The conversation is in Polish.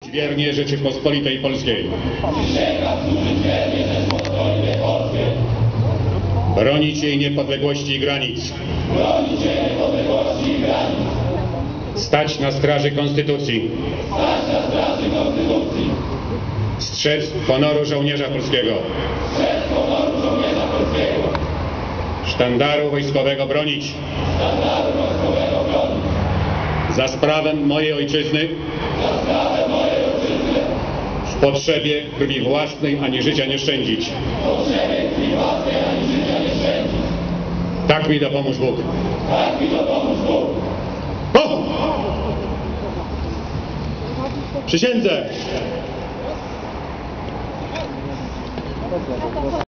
wiernie Rzeczypospolitej Polskiej. Bronić jej niepodległości i granic. Stać na straży Konstytucji. Strzec honoru żołnierza polskiego. Sztandaru wojskowego bronić. Za sprawę mojej ojczyzny. W potrzebie krwi własnej ani życia nie szczędzić. Tak mi dopomóż Bóg. Ho! Przysiędzę!